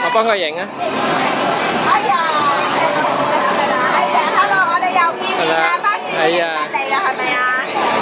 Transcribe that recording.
我幫佢影啊。 哎呀，hello， 我哋又見面啦，巴士嚟啊，係咪啊？